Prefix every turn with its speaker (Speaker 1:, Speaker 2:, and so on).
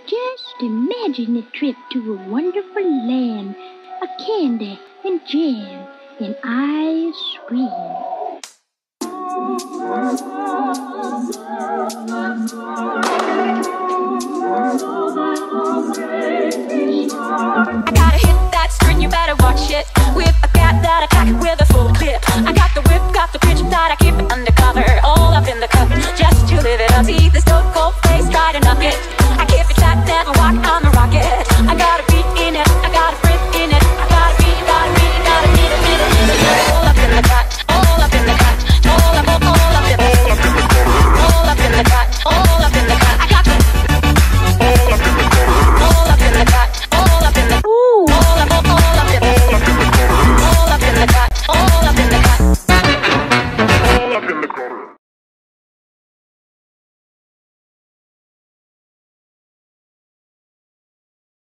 Speaker 1: Just imagine a trip to a wonderful land of candy and jam and ice cream.
Speaker 2: I gotta hit that string, you better watch it. With a cat that I pack with a full clip. I got the whip, got the pitch that I keep it undercover. All up in the cup, just to live it up. See the stone cold face, try to knock it. I keep it tight, never walk on the rocket. I gotta be